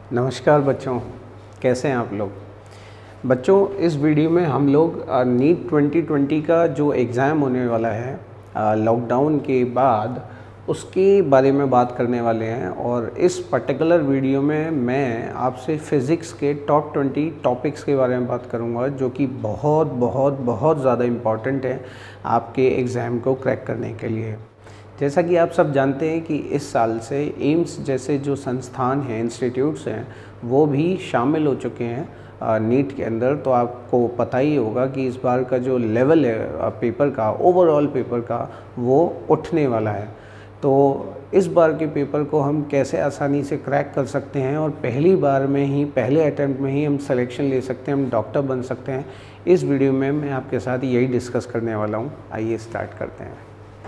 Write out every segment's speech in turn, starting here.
नमस्कार बच्चों, कैसे हैं आप लोग। बच्चों, इस वीडियो में हम लोग नीट 2020 का जो एग्ज़ाम होने वाला है लॉकडाउन के बाद, उसके बारे में बात करने वाले हैं। और इस पर्टिकुलर वीडियो में मैं आपसे फ़िज़िक्स के टॉप 20 टॉपिक्स के बारे में बात करूंगा, जो कि बहुत बहुत बहुत ज़्यादा इम्पॉर्टेंट है आपके एग्ज़ाम को क्रैक करने के लिए। जैसा कि आप सब जानते हैं कि इस साल से एम्स जैसे जो संस्थान हैं, इंस्टीट्यूट्स हैं, वो भी शामिल हो चुके हैं नीट के अंदर। तो आपको पता ही होगा कि इस बार का जो लेवल है पेपर का, ओवरऑल पेपर का, वो उठने वाला है। तो इस बार के पेपर को हम कैसे आसानी से क्रैक कर सकते हैं और पहली बार में ही, पहले अटैम्प्ट में ही हम सिलेक्शन ले सकते हैं, हम डॉक्टर बन सकते हैं, इस वीडियो में मैं आपके साथ यही डिस्कस करने वाला हूँ। आइए स्टार्ट करते हैं।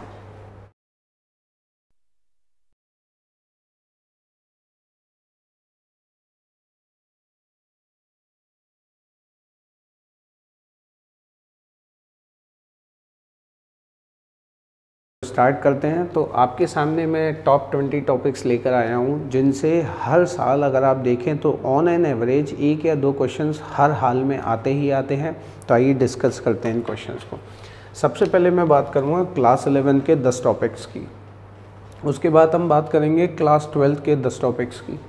स्टार्ट करते हैं। तो आपके सामने मैं टॉप 20 टॉपिक्स लेकर आया हूं, जिनसे हर साल अगर आप देखें तो ऑन एन एवरेज 1 या 2 क्वेश्चंस हर हाल में आते ही आते हैं। तो आइए डिस्कस करते हैं इन क्वेश्चंस को। सबसे पहले मैं बात करूंगा क्लास 11 के 10 टॉपिक्स की। उसके बाद हम बात करेंगे क्लास 12 के 10 टॉपिक्स की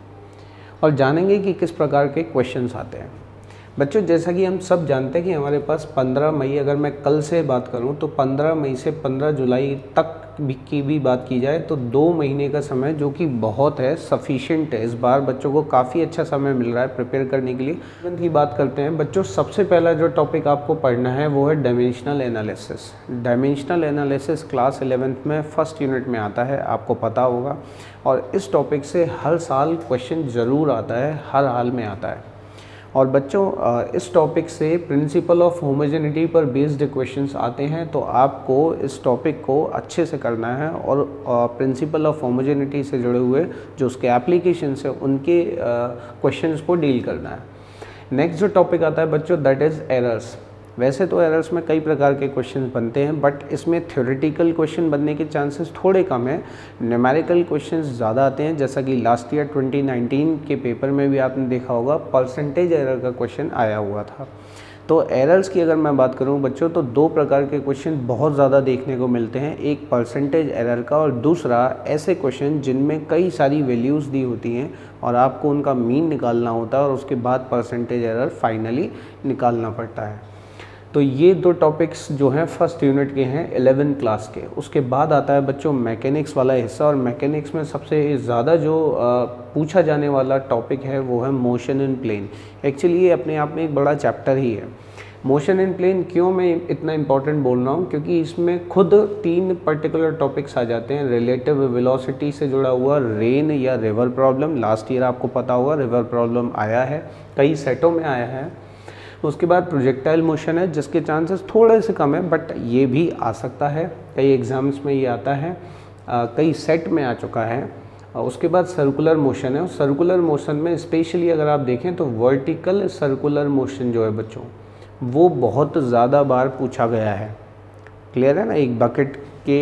और जानेंगे कि किस प्रकार के क्वेश्चंस आते हैं। बच्चों, जैसा कि हम सब जानते हैं कि हमारे पास 15 मई, अगर मैं कल से बात करूं तो 15 मई से 15 जुलाई तक की भी बात की जाए तो 2 महीने का समय, जो कि बहुत है, सफिशिएंट है। इस बार बच्चों को काफ़ी अच्छा समय मिल रहा है प्रिपेयर करने के लिए। की बात करते हैं बच्चों, सबसे पहला जो टॉपिक आपको पढ़ना है वो है dimensional analysis. Dimensional analysis class 11th में फर्स्ट यूनिट में आता है, आपको पता होगा। और इस टॉपिक से हर साल क्वेश्चन ज़रूर आता है, हर हाल में आता है। और बच्चों, इस टॉपिक से प्रिंसिपल ऑफ होमोजेनिटी पर बेस्ड क्वेश्चंस आते हैं। तो आपको इस टॉपिक को अच्छे से करना है और प्रिंसिपल ऑफ होमोजेनिटी से जुड़े हुए जो उसके एप्लीकेशन है, उनके क्वेश्चंस को डील करना है। नेक्स्ट जो टॉपिक आता है बच्चों, दैट इज़ एरर्स। वैसे तो एरर्स में कई प्रकार के क्वेश्चन बनते हैं, बट इसमें थ्योरेटिकल क्वेश्चन बनने के चांसेस थोड़े कम हैं, न्यूमेरिकल क्वेश्चंस ज़्यादा आते हैं। जैसा कि लास्ट ईयर 2019 के पेपर में भी आपने देखा होगा, परसेंटेज एरर का क्वेश्चन आया हुआ था। तो एरर्स की अगर मैं बात करूं बच्चों, तो 2 प्रकार के क्वेश्चन बहुत ज़्यादा देखने को मिलते हैं। एक परसेंटेज एरर का, और दूसरा ऐसे क्वेश्चन जिनमें कई सारी वैल्यूज़ दी होती हैं और आपको उनका मीन निकालना होता है और उसके बाद परसेंटेज एरर फाइनली निकालना पड़ता है। तो ये 2 टॉपिक्स जो हैं फर्स्ट यूनिट के हैं 11 क्लास के। उसके बाद आता है बच्चों मैकेनिक्स वाला हिस्सा, और मैकेनिक्स में सबसे ज़्यादा जो पूछा जाने वाला टॉपिक है वो है मोशन इन प्लेन। एक्चुअली ये अपने आप में एक बड़ा चैप्टर ही है। मोशन इन प्लेन क्यों मैं इतना इम्पोर्टेंट बोल रहा हूँ, क्योंकि इसमें खुद 3 पर्टिकुलर टॉपिक्स आ जाते हैं। रिलेटिव वेलोसिटी से जुड़ा हुआ रेन या रिवर प्रॉब्लम, लास्ट ईयर आपको पता होगा रिवर प्रॉब्लम आया है, कई सेटों में आया है। उसके बाद प्रोजेक्टाइल मोशन है, जिसके चांसेस थोड़े से कम है, बट ये भी आ सकता है, कई एग्ज़ाम्स में ये आता है, कई सेट में आ चुका है। उसके बाद सर्कुलर मोशन है, और सर्कुलर मोशन में स्पेशली अगर आप देखें तो वर्टिकल सर्कुलर मोशन जो है बच्चों, वो बहुत ज़्यादा बार पूछा गया है। क्लियर है ना। एक बकेट के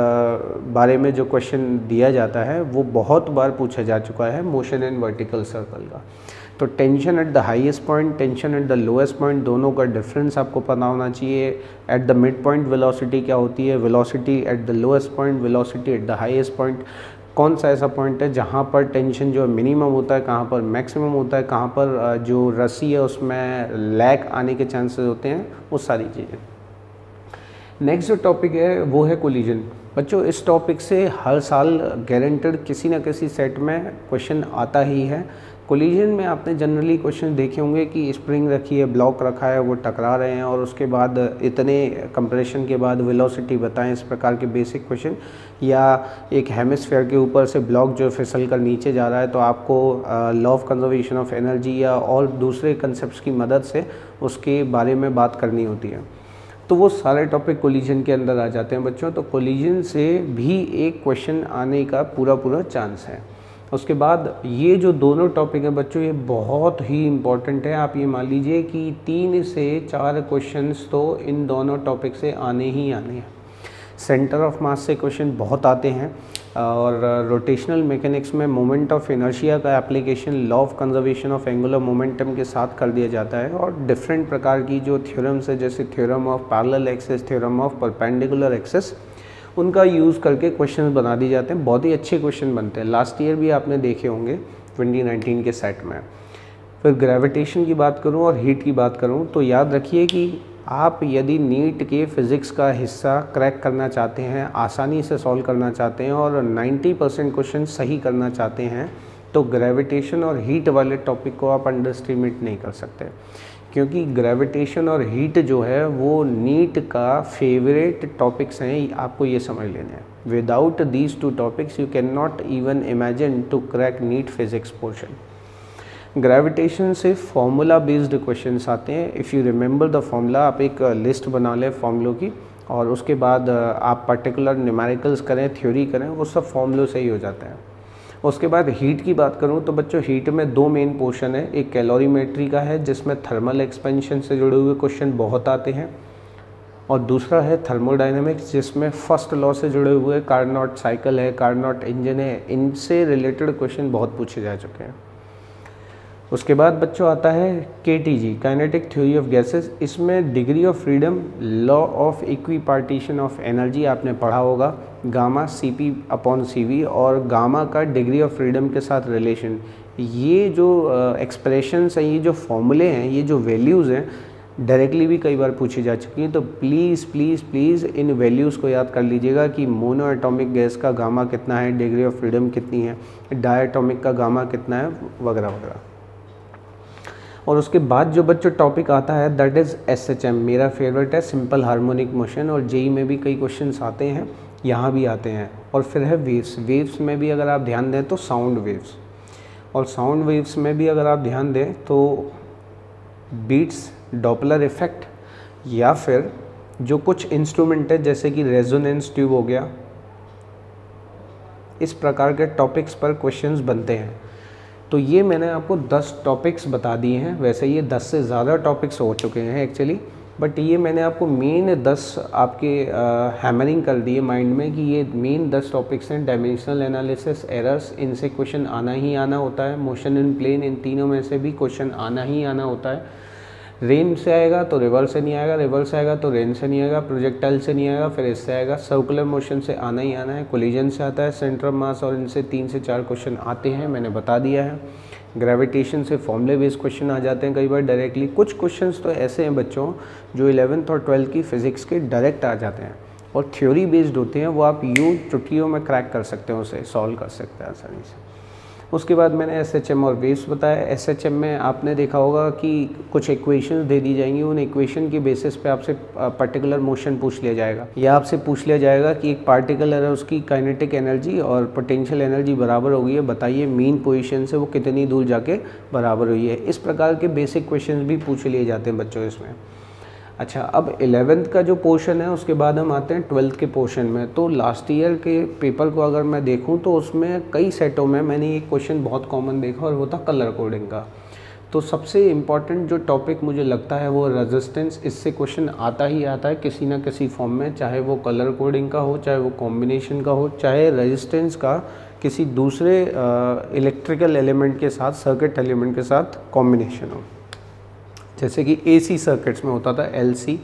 बारे में जो क्वेश्चन दिया जाता है वो बहुत बार पूछा जा चुका है, मोशन इन वर्टिकल सर्कल का। तो tension at the highest point, tension at the lowest point, दोनों का डिफरेंस आपको पता होना चाहिए। At the mid point velocity क्या होती है, velocity at the lowest point, velocity at the highest point, कौन सा ऐसा पॉइंट है जहाँ पर टेंशन जो है मिनिमम होता है, कहाँ पर मैक्सिमम होता है, कहाँ पर जो रस्सी है उसमें लैग आने के चांसेस होते हैं, वो सारी चीज़ें। नेक्स्ट जो टॉपिक है वो है कोलिजन। बच्चों, इस टॉपिक से हर साल गारंटेड किसी न किसी सेट में क्वेश्चन आता ही है। कोलिजन में आपने जनरली क्वेश्चन देखे होंगे कि स्प्रिंग रखी है, ब्लॉक रखा है, वो टकरा रहे हैं, और उसके बाद इतने कंप्रेशन के बाद वेलोसिटी बताएं, इस प्रकार के बेसिक क्वेश्चन। या एक हेमिस्फेयर के ऊपर से ब्लॉक जो फिसल कर नीचे जा रहा है, तो आपको law of conservation of energy या और दूसरे कंसेप्ट की मदद से उसके बारे में बात करनी होती है। तो वो सारे टॉपिक कोलिजन के अंदर आ जाते हैं बच्चों। तो कोलिजन से भी एक क्वेश्चन आने का पूरा चांस है। उसके बाद ये जो दोनों टॉपिक हैं बच्चों, ये बहुत ही इम्पॉर्टेंट है। आप ये मान लीजिए कि 3 से 4 क्वेश्चंस तो इन दोनों टॉपिक से आने ही आने हैं। सेंटर ऑफ मास से क्वेश्चन बहुत आते हैं, और रोटेशनल मैकेनिक्स में मोमेंट ऑफ इनर्शिया का application law of conservation of angular momentum के साथ कर दिया जाता है। और डिफरेंट प्रकार की जो थ्योरम्स है, जैसे theorem of parallel axis, theorem of perpendicular axis, उनका यूज़ करके क्वेश्चन बना दिए जाते हैं। बहुत ही अच्छे क्वेश्चन बनते हैं, लास्ट ईयर भी आपने देखे होंगे 2019 के सेट में। फिर ग्रेविटेशन की बात करूं और हीट की बात करूं तो याद रखिए कि आप यदि नीट के फिज़िक्स का हिस्सा क्रैक करना चाहते हैं, आसानी से सॉल्व करना चाहते हैं और 90% क्वेश्चन सही करना चाहते हैं, तो ग्रेविटेशन और हीट वाले टॉपिक को आप अंडर एस्टिमेट नहीं कर सकते, क्योंकि ग्रेविटेशन और हीट जो है वो नीट का फेवरेट टॉपिक्स हैं, आपको ये समझ लेने हैं। Without these two topics you can not even imagine to crack NEET physics portion. Gravitation से फॉर्मूला बेस्ड क्वेश्चंस आते हैं। If you remember the formula, आप एक लिस्ट बना लें फॉर्मूलों की और उसके बाद आप पर्टिकुलर न्यूमेरिकल्स करें, थ्योरी करें, वो सब फॉर्मूलों से ही हो जाता है। उसके बाद हीट की बात करूं तो बच्चों हीट में दो मेन पोर्शन है, एक कैलोरीमेट्री का है जिसमें थर्मल एक्सपेंशन से जुड़े हुए क्वेश्चन बहुत आते हैं, और दूसरा है थर्मोडायनेमिक्स जिसमें फर्स्ट लॉ से जुड़े हुए कार्नोट साइकिल है, कार्नोट इंजन है, इनसे रिलेटेड क्वेश्चन बहुत पूछे जा चुके हैं। उसके बाद बच्चों आता है KTG, kinetic theory of gases. इसमें degree of freedom, law of equipartition of energy आपने पढ़ा होगा, गामा CP/CV और गामा का डिग्री ऑफ फ्रीडम के साथ रिलेशन। ये जो एक्सप्रेशंस हैं, ये जो फॉर्मूले हैं, ये जो वैल्यूज़ हैं, डायरेक्टली भी कई बार पूछी जा चुकी हैं। तो प्लीज़ प्लीज़ प्लीज़ इन वैल्यूज़ को याद कर लीजिएगा कि मोनो एटॉमिक गैस का गामा कितना है, डिग्री ऑफ फ्रीडम कितनी है, डायटॉमिक का गामा कितना है, वगैरह वगैरह। और उसके बाद जो बच्चों टॉपिक आता है दैट इज़ SHM, मेरा फेवरेट है, सिंपल हार्मोनिक मोशन, और JEE में भी कई क्वेश्चंस आते हैं, यहाँ भी आते हैं। और फिर है वेव्स। वेव्स में भी अगर आप ध्यान दें तो साउंड वेव्स, और साउंड वेव्स में भी अगर आप ध्यान दें तो बीट्स, डॉपलर इफ़ेक्ट, या फिर जो कुछ इंस्ट्रूमेंट है जैसे कि रेजोनेंस ट्यूब हो गया, इस प्रकार के टॉपिक्स पर क्वेश्चंस बनते हैं। तो ये मैंने आपको 10 टॉपिक्स बता दिए हैं। वैसे ये 10 से ज़्यादा टॉपिक्स हो चुके हैं एक्चुअली, बट ये मैंने आपको मेन 10 आपके हैमरिंग कर दिए माइंड में कि ये मेन 10 टॉपिक्स हैं। डायमेंशनल एनालिसिस, एरर्स, इनसे क्वेश्चन आना ही आना होता है। मोशन इन प्लेन, इन तीनों में से भी क्वेश्चन आना ही आना होता है। रेन से आएगा तो रिवर्स से नहीं आएगा, रिवर्स से आएगा तो रेन से नहीं आएगा, प्रोजेक्टाइल से नहीं आएगा, फिर इससे आएगा। सर्कुलर मोशन से आना ही आना है, कोलिजन से आता है, सेंटर ऑफ मास, और इनसे 3 से 4 क्वेश्चन आते हैं, मैंने बता दिया है। ग्रेविटेशन से फॉर्मूले बेस्ड क्वेश्चन आ जाते हैं कई बार डायरेक्टली। कुछ क्वेश्चंस तो ऐसे हैं बच्चों जो 11th और 12th की फ़िज़िक्स के डायरेक्ट आ जाते हैं और थ्योरी बेस्ड होते हैं, वो आप यूँ चुटकियों में क्रैक कर सकते हैं, उसे सॉल्व कर सकते हैं आसानी से। उसके बाद मैंने SHM और वेव्स बताया। SHM में आपने देखा होगा कि कुछ इक्वेशंस दे दी जाएंगी, उन इक्वेशन के बेसिस पे आपसे पर्टिकुलर मोशन पूछ लिया जाएगा, या आपसे पूछ लिया जाएगा कि एक पार्टिकल है उसकी काइनेटिक एनर्जी और पोटेंशियल एनर्जी बराबर हो गई है, बताइए मीन पोजीशन से वो कितनी दूर जाके बराबर हुई है। इस प्रकार के बेसिक क्वेश्चन भी पूछ लिए जाते हैं बच्चों इसमें। अच्छा, अब 11th का जो पोर्शन है उसके बाद हम आते हैं 12th के पोर्शन में। तो लास्ट ईयर के पेपर को अगर मैं देखूं तो उसमें कई सेटों में मैंने एक क्वेश्चन बहुत कॉमन देखा और वो था कलर कोडिंग का। तो सबसे इम्पॉर्टेंट जो टॉपिक मुझे लगता है वो रेजिस्टेंस। इससे क्वेश्चन आता ही आता है किसी ना किसी फॉर्म में, चाहे वो कलर कोडिंग का हो, चाहे वो कॉम्बिनेशन का हो, चाहे रेजिस्टेंस का किसी दूसरे इलेक्ट्रिकल एलिमेंट के साथ, सर्किट एलिमेंट के साथ कॉम्बिनेशन हो। जैसे कि AC सर्किट्स में होता था LC,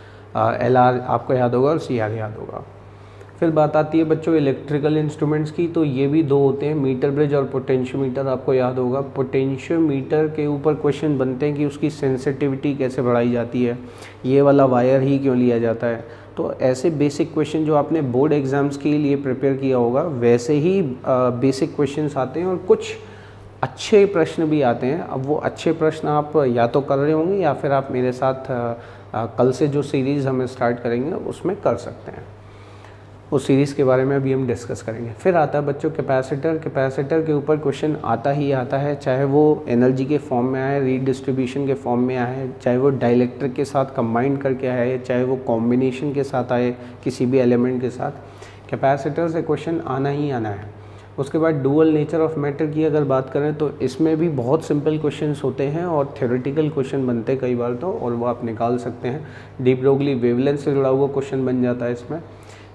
LR आपको याद होगा और CR याद होगा। फिर बात आती है बच्चों इलेक्ट्रिकल इंस्ट्रूमेंट्स की, तो ये भी दो होते हैं, मीटर ब्रिज और पोटेंशियोमीटर, आपको याद होगा। पोटेंशियोमीटर के ऊपर क्वेश्चन बनते हैं कि उसकी सेंसिटिविटी कैसे बढ़ाई जाती है, ये वाला वायर ही क्यों लिया जाता है। तो ऐसे बेसिक क्वेश्चन जो आपने बोर्ड एग्ज़ाम्स के लिए प्रिपेयर किया होगा वैसे ही बेसिक क्वेश्चंस आते हैं, और कुछ अच्छे प्रश्न भी आते हैं। अब वो अच्छे प्रश्न आप या तो कर रहे होंगे या फिर आप मेरे साथ कल से जो सीरीज़ हम स्टार्ट करेंगे उसमें कर सकते हैं। उस सीरीज़ के बारे में अभी हम डिस्कस करेंगे। फिर आता है बच्चों कैपेसिटर। कैपेसिटर के ऊपर क्वेश्चन आता ही आता है, चाहे वो एनर्जी के फॉर्म में आए, रीडिस्ट्रीब्यूशन के फॉर्म में आए, चाहे वो डाइलेक्ट्रिक के साथ कंबाइन करके आए, चाहे वो कॉम्बिनेशन के साथ आए किसी भी एलिमेंट के साथ, कैपेसिटर से क्वेश्चन आना ही आना है। उसके बाद डुअल नेचर ऑफ मैटर की अगर बात करें तो इसमें भी बहुत सिंपल क्वेश्चंस होते हैं और थ्योरेटिकल क्वेश्चन बनते हैं कई बार तो, और वो आप निकाल सकते हैं। डी ब्रोगली वेवलेंथ से जुड़ा हुआ क्वेश्चन बन जाता है इसमें।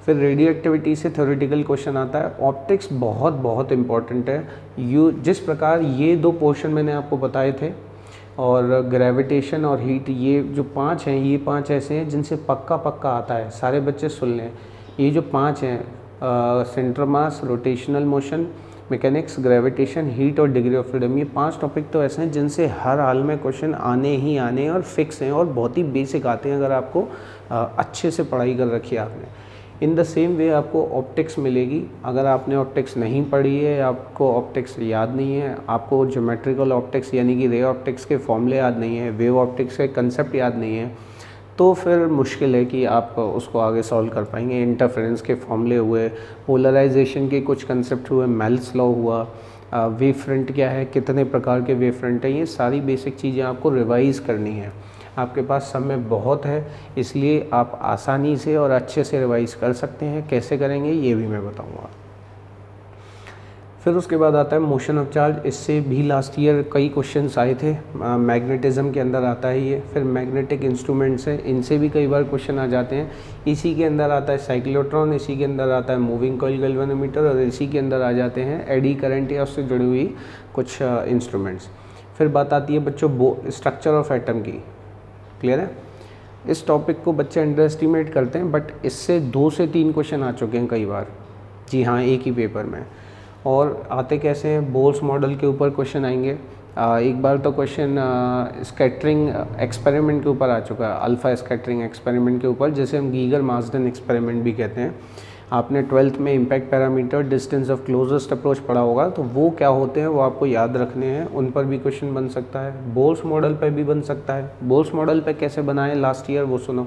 फिर रेडियो एक्टिविटी से थ्योरेटिकल क्वेश्चन आता है। ऑप्टिक्स बहुत बहुत इम्पॉर्टेंट है। जिस प्रकार ये 2 पोर्शन मैंने आपको बताए थे और ग्रेविटेशन और हीट, ये जो 5 हैं, ये 5 ऐसे हैं जिनसे पक्का पक्का आता है, सारे बच्चे सुन लें। ये जो 5 हैं, centre mass, rotational motion, mechanics, gravitation, heat और डिग्री ऑफ फ्रीडम, ये 5 टॉपिक तो ऐसे हैं जिनसे हर हाल में क्वेश्चन आने ही आने और फिक्स हैं और बहुत ही बेसिक आते हैं अगर आपको अच्छे से पढ़ाई कर रखी है आपने। इन द सेम वे आपको ऑप्टिक्स मिलेगी। अगर आपने ऑप्टिक्स नहीं पढ़ी है, आपको ऑप्टिक्स याद नहीं है, आपको ज्योमेट्रिकल ऑप्टिक्स यानी कि रे ऑप्टिक्स के फॉर्मूले याद नहीं है, वेव ऑप्टिक्स के कंसेप्ट याद नहीं है, तो फिर मुश्किल है कि आप उसको आगे सॉल्व कर पाएंगे। इंटरफेरेंस के फॉर्मूले हुए, पोलराइजेशन के कुछ कंसेप्ट हुए, मेल्स लॉ हुआ, वेव फ्रंट क्या है, कितने प्रकार के वेव फ्रंट हैं, ये सारी बेसिक चीज़ें आपको रिवाइज़ करनी है। आपके पास समय बहुत है, इसलिए आप आसानी से और अच्छे से रिवाइज़ कर सकते हैं। कैसे करेंगे ये भी मैं बताऊंगा। फिर उसके बाद आता है मोशन ऑफ चार्ज। इससे भी लास्ट ईयर कई क्वेश्चंस आए थे। मैग्नेटिज्म के अंदर आता है ये। फिर मैग्नेटिक इंस्ट्रूमेंट्स हैं, इनसे भी कई बार क्वेश्चन आ जाते हैं। इसी के अंदर आता है साइक्लोट्रॉन, इसी के अंदर आता है मूविंग कॉइल गैल्वेनोमीटर और इसी के अंदर आ जाते हैं एडी करंट या उससे जुड़ी हुई कुछ इंस्ट्रूमेंट्स। फिर बात आती है बच्चों स्ट्रक्चर ऑफ एटम की। क्लियर है? इस टॉपिक को बच्चे अंडर एस्टिमेट करते हैं, बट इससे 2 से 3 क्वेश्चन आ चुके हैं कई बार। जी हाँ, एक ही पेपर में। और आते कैसे हैं, बोल्स मॉडल के ऊपर क्वेश्चन आएंगे। एक बार तो क्वेश्चन स्कैटरिंग एक्सपेरिमेंट के ऊपर आ चुका है, अल्फ़ा स्कैटरिंग एक्सपेरिमेंट के ऊपर, जैसे हम गीगर मार्सडन एक्सपेरिमेंट भी कहते हैं। आपने 12th में impact parameter, distance of closest approach पढ़ा होगा, तो वो क्या होते हैं वो आपको याद रखने हैं। उन पर भी क्वेश्चन बन सकता है, बोल्स मॉडल पर भी बन सकता है। बोल्स मॉडल पर कैसे बनाएं लास्ट ईयर वो सुनो।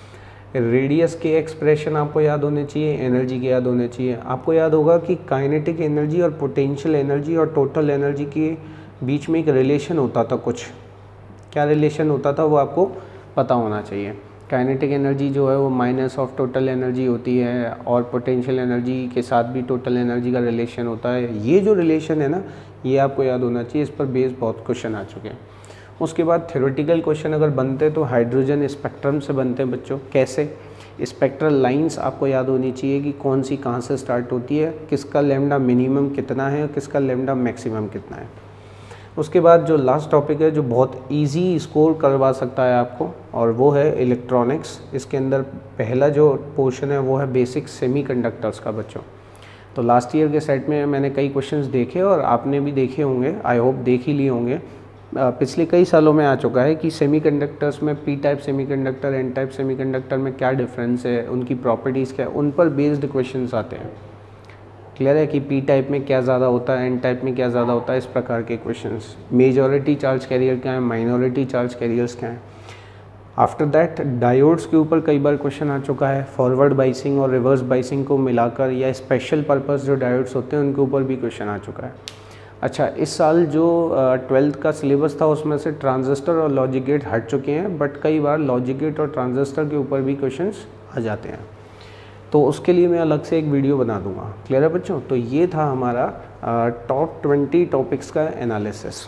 रेडियस के एक्सप्रेशन आपको याद होने चाहिए, एनर्जी के याद होने चाहिए। आपको याद होगा कि काइनेटिक एनर्जी और पोटेंशियल एनर्जी और टोटल एनर्जी के बीच में एक रिलेशन होता था। कुछ क्या रिलेशन होता था वो आपको पता होना चाहिए। काइनेटिक एनर्जी जो है वो माइनस ऑफ टोटल एनर्जी होती है और पोटेंशियल एनर्जी के साथ भी टोटल एनर्जी का रिलेशन होता है। ये जो रिलेशन है ना, ये आपको याद होना चाहिए। इस पर बेस बहुत क्वेश्चन आ चुके हैं। उसके बाद थ्योरेटिकल क्वेश्चन अगर बनते तो हाइड्रोजन स्पेक्ट्रम से बनते हैं बच्चों। कैसे? स्पेक्ट्रल लाइंस आपको याद होनी चाहिए कि कौन सी कहाँ से स्टार्ट होती है, किसका लैम्डा मिनिमम कितना है और किसका लैम्डा मैक्सिमम कितना है। उसके बाद जो लास्ट टॉपिक है जो बहुत इजी स्कोर करवा सकता है आपको, और वो है इलेक्ट्रॉनिक्स। इसके अंदर पहला जो पोर्शन है वो है बेसिक सेमीकंडक्टर्स का बच्चों। तो लास्ट ईयर के सेट में मैंने कई क्वेश्चंस देखे और आपने भी देखे होंगे, आई होप देख ही लिए होंगे। पिछले कई सालों में आ चुका है कि सेमीकंडक्टर्स में P type semiconductor, N type semiconductor में क्या डिफरेंस है, उनकी प्रॉपर्टीज़ क्या है, उन पर बेस्ड क्वेश्चंस आते हैं। क्लियर है कि पी टाइप में क्या ज़्यादा होता है, एन टाइप में क्या ज़्यादा होता है, इस प्रकार के क्वेश्चंस। मेजॉरिटी चार्ज कैरियर क्या है, माइनॉरिटी चार्ज कैरियर्स क्या हैं। आफ्टर दैट डायोड्स के ऊपर कई बार क्वेश्चन आ चुका है। फॉरवर्ड बाइसिंग और रिवर्स बाइसिंग को मिलाकर या स्पेशल पर्पस जो डायोड्स होते हैं उनके ऊपर भी क्वेश्चन आ चुका है। अच्छा, इस साल जो 12th का सिलेबस था उसमें से ट्रांजिस्टर और लॉजिक गेट हट चुके हैं, बट कई बार लॉजिक गेट और ट्रांजिस्टर के ऊपर भी क्वेश्चंस आ जाते हैं, तो उसके लिए मैं अलग से एक वीडियो बना दूंगा। क्लियर है बच्चों? तो ये था हमारा टॉप 20 टॉपिक्स का एनालिसिस।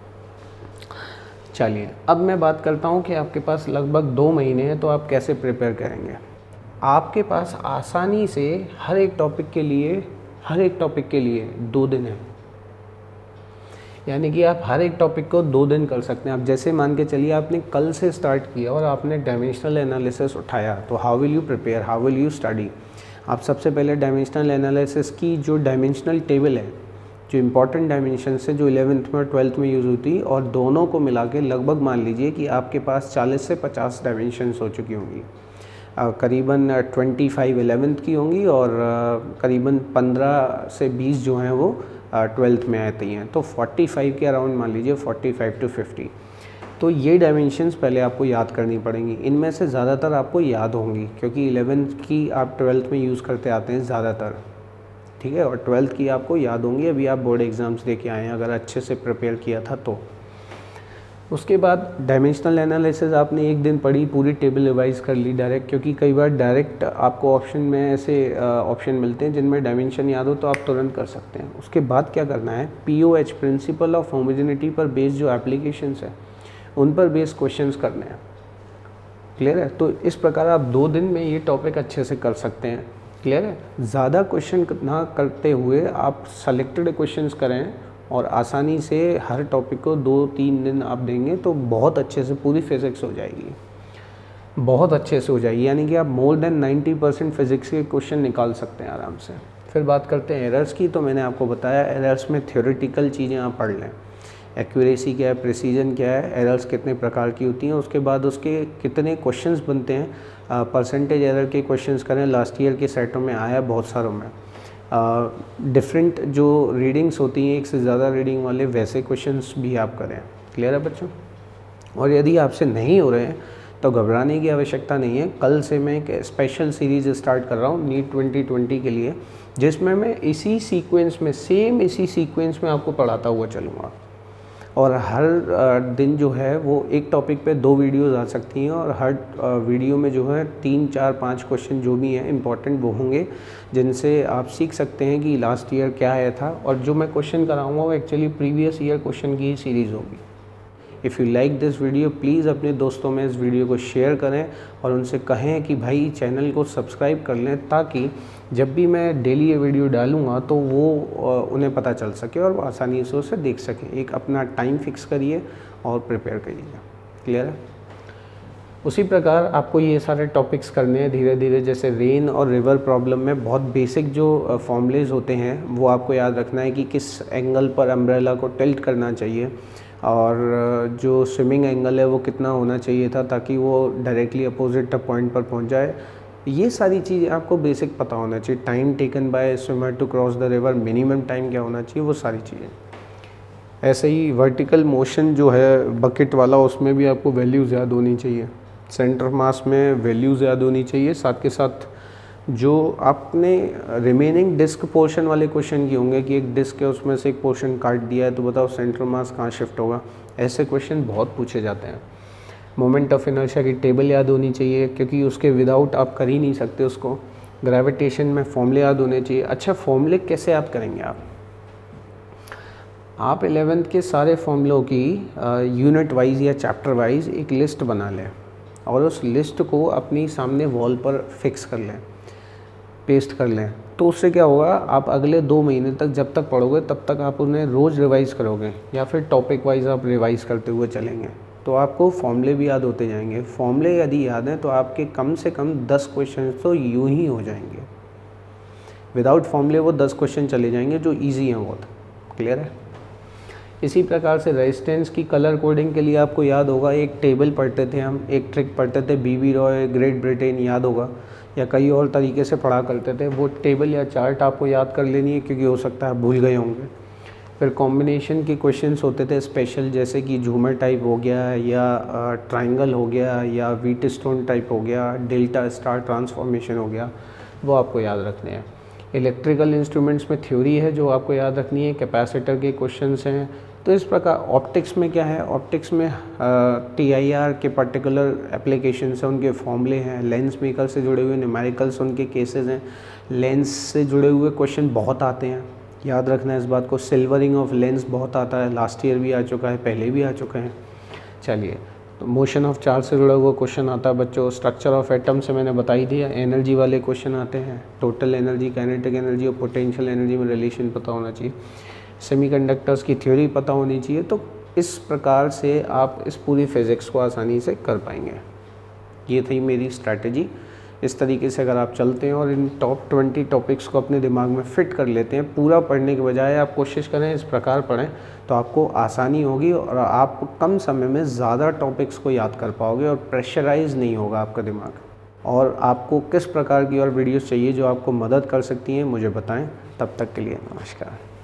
चलिए अब मैं बात करता हूँ कि आपके पास लगभग 2 महीने हैं, तो आप कैसे प्रिपेयर करेंगे। आपके पास आसानी से हर एक टॉपिक के लिए 2 दिन है, यानी कि आप हर एक टॉपिक को 2 दिन कर सकते हैं। आप जैसे मान के चलिए आपने कल से स्टार्ट किया और आपने डायमेंशनल एनालिसिस उठाया, तो how will you prepare, how will you study. आप सबसे पहले डायमेंशनल एनालिसिस की जो डायमेंशनल टेबल है, जो इंपॉर्टेंट डायमेंशन है जो 11th में और 12th में यूज़ होती, और दोनों को मिला के लगभग मान लीजिए कि आपके पास 40 से 50 डायमेंशंस हो चुकी होंगी। करीबन 25 11th की होंगी और करीबन 15 से 20 जो हैं वो 12th में आती हैं, तो 45 के अराउंड मान लीजिए, 45 to 50। तो ये डायमेंशंस पहले आपको याद करनी पड़ेंगी। इनमें से ज़्यादातर आपको याद होंगी क्योंकि 11th की आप 12th में यूज़ करते आते हैं ज़्यादातर, ठीक है, और 12th की आपको याद होंगी। अभी आप बोर्ड एग्ज़ाम्स दे के आए हैं अगर अच्छे से प्रिपेयर किया था तो। उसके बाद डायमेंशनल एनालिसिस आपने एक दिन पढ़ी, पूरी टेबल रिवाइज़ कर ली डायरेक्ट, क्योंकि कई बार डायरेक्ट आपको ऑप्शन में ऐसे ऑप्शन मिलते हैं जिनमें डायमेंशन याद हो तो आप तुरंत कर सकते हैं। उसके बाद क्या करना है, POH प्रिंसिपल ऑफ होमोजेनिटी पर बेस्ड जो एप्लीकेशंस है उन पर बेस्ड क्वेश्चंस करने हैं। क्लियर है? तो इस प्रकार आप 2 दिन में ये टॉपिक अच्छे से कर सकते हैं। क्लियर है। ज़्यादा क्वेश्चन ना करते हुए आप सेलेक्टेड क्वेश्चंस करें और आसानी से हर टॉपिक को 2-3 दिन आप देंगे तो बहुत अच्छे से पूरी फिज़िक्स हो जाएगी, बहुत अच्छे से हो जाएगी। यानी कि आप मोर देन 90% फिज़िक्स के क्वेश्चन निकाल सकते हैं आराम से। फिर बात करते हैं एरर्स की। तो मैंने आपको बताया एरर्स में थ्योरेटिकल चीज़ें आप पढ़ लें, एक्यूरेसी क्या है, प्रिसीजन क्या है, एरर्स कितने प्रकार की होती हैं, उसके बाद उसके कितने क्वेश्चंस बनते हैं। परसेंटेज एरर के क्वेश्चंस करें, लास्ट ईयर के सेटों में आया बहुत सारों में। डिफरेंट जो रीडिंग्स होती हैं, एक से ज़्यादा रीडिंग वाले, वैसे क्वेश्चंस भी आप करें। क्लियर है बच्चों। और यदि आपसे नहीं हो रहे हैं तो घबराने की आवश्यकता नहीं है। कल से मैं एक स्पेशल सीरीज़ स्टार्ट कर रहा हूँ नीट 2020 के लिए, जिसमें मैं इसी सीक्वेंस में, सेम इसी सीक्वेंस में आपको पढ़ाता हुआ चलूँगा। और हर दिन जो है वो एक टॉपिक पे 2 वीडियोज़ आ सकती हैं और हर वीडियो में जो है 3, 4, 5 क्वेश्चन जो भी हैं इंपॉर्टेंट वो होंगे, जिनसे आप सीख सकते हैं कि लास्ट ईयर क्या आया था। और जो मैं क्वेश्चन कराऊंगा वो एक्चुअली प्रीवियस ईयर क्वेश्चन की ही सीरीज़ होगी। If you like this video, please अपने दोस्तों में इस वीडियो को शेयर करें और उनसे कहें कि भाई चैनल को सब्सक्राइब कर लें, ताकि जब भी मैं डेली ये वीडियो डालूँगा तो वो उन्हें पता चल सके और वो आसानी से उसे देख सकें। एक अपना टाइम फिक्स करिए और प्रिपेयर करिएगा। क्लियर है। उसी प्रकार आपको ये सारे टॉपिक्स करने हैं धीरे धीरे। जैसे रेन और रिवर प्रॉब्लम में बहुत बेसिक जो फॉर्मूलेज होते हैं वो आपको याद रखना है कि किस एंगल पर अम्ब्रेला को टिल्ट करना चाहिए, और जो स्विमिंग एंगल है वो कितना होना चाहिए था ताकि वो डायरेक्टली अपोजिट पॉइंट पर पहुंच जाए। ये सारी चीज़ें आपको बेसिक पता होना चाहिए। Time taken by swimmer to cross the river, minimum time क्या होना चाहिए, वो सारी चीज़ें। ऐसे ही वर्टिकल मोशन जो है बकेट वाला, उसमें भी आपको वैल्यूज़ याद होनी चाहिए। सेंटर मास में वैल्यूज़ याद होनी चाहिए। साथ के साथ जो आपने रिमेनिंग डिस्क पोर्शन वाले क्वेश्चन किए होंगे कि एक डिस्क है उसमें से एक पोर्शन काट दिया है तो बताओ सेंटर मास कहाँ शिफ्ट होगा, ऐसे क्वेश्चन बहुत पूछे जाते हैं। मोमेंट ऑफ इनर्शिया की टेबल याद होनी चाहिए, क्योंकि उसके विदाउट आप कर ही नहीं सकते उसको। ग्रेविटेशन में फॉर्मूले याद होने चाहिए। अच्छा, फॉर्मूले कैसे याद करेंगे आप 11th के सारे फॉर्मूलों की यूनिट वाइज या चैप्टर वाइज एक लिस्ट बना लें और उस लिस्ट को अपनी सामने वॉल पर फिक्स कर लें, पेस्ट कर लें। तो उससे क्या होगा, आप अगले 2 महीने तक जब तक पढ़ोगे तब तक आप उन्हें रोज़ रिवाइज़ करोगे या फिर टॉपिक वाइज आप रिवाइज़ करते हुए चलेंगे, तो आपको फॉर्मूले भी याद होते जाएंगे। फॉर्मूले यदि याद हैं तो आपके कम से कम 10 क्वेश्चन तो यूं ही हो जाएंगे। विदाउट फॉर्मूले वो 10 क्वेश्चन चले जाएंगे जो ईजी हैं बहुत। क्लियर है। इसी प्रकार से रेजिस्टेंस की कलर कोडिंग के लिए आपको याद होगा, एक टेबल पढ़ते थे हम, एक ट्रिक पढ़ते थे, बीबी रॉय, ग्रेट ब्रिटेन, याद होगा, या कई और तरीके से पढ़ा करते थे। वो टेबल या चार्ट आपको याद कर लेनी है, क्योंकि हो सकता है आप भूल गए होंगे। फिर कॉम्बिनेशन के क्वेश्चंस होते थे स्पेशल, जैसे कि झूमर टाइप हो गया या ट्राइंगल हो गया या व्हीट स्टोन टाइप हो गया, डेल्टा स्टार ट्रांसफॉर्मेशन हो गया, वो आपको याद रखने हैं। इलेक्ट्रिकल इंस्ट्रूमेंट्स में थ्योरी है जो आपको याद रखनी है, कैपेसिटर के क्वेश्चंस हैं। तो इस प्रकार ऑप्टिक्स में क्या है, ऑप्टिक्स में TIR के पर्टिकुलर एप्लीकेशंस हैं, उनके फॉर्मूले हैं। लेंस मेकर से जुड़े हुए न्यूमेरिकल्स उनके केसेस हैं। लेंस से जुड़े हुए क्वेश्चन बहुत आते हैं, याद रखना है इस बात को। सिल्वरिंग ऑफ लेंस बहुत आता है, लास्ट ईयर भी आ चुका है, पहले भी आ चुका है। चलिए, तो मोशन ऑफ चार्ज से जुड़ा हुआ क्वेश्चन आता है बच्चों। स्ट्रक्चर ऑफ एटम से मैंने बता ही दिया। एनर्जी वाले क्वेश्चन आते हैं, टोटल एनर्जी, काइनेटिक एनर्जी और पोटेंशियल एनर्जी में रिलेशन पता होना चाहिए। सेमीकंडक्टर्स की थ्योरी पता होनी चाहिए। तो इस प्रकार से आप इस पूरी फिज़िक्स को आसानी से कर पाएंगे। ये थी मेरी स्ट्रैटेजी। इस तरीके से अगर आप चलते हैं और इन टॉप 20 टॉपिक्स को अपने दिमाग में फ़िट कर लेते हैं, पूरा पढ़ने के बजाय आप कोशिश करें इस प्रकार पढ़ें, तो आपको आसानी होगी और आप कम समय में ज़्यादा टॉपिक्स को याद कर पाओगे और प्रेशराइज नहीं होगा आपका दिमाग। और आपको किस प्रकार की और वीडियोस चाहिए जो आपको मदद कर सकती हैं, मुझे बताएं। तब तक के लिए नमस्कार।